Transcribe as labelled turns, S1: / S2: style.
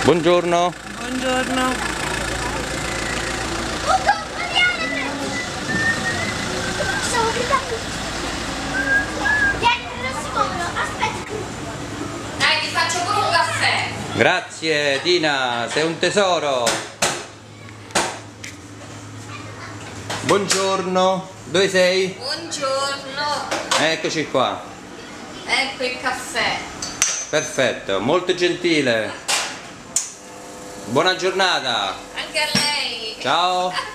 S1: Buongiorno.
S2: Buongiorno.
S3: Dai, ti faccio pure un caffè.
S1: Grazie Tina, sei un tesoro. Buongiorno, dove sei?
S3: Buongiorno.
S1: Eccoci qua.
S3: Ecco il caffè.
S1: Perfetto, molto gentile. Buona giornata.
S3: Anche a lei.
S1: Ciao.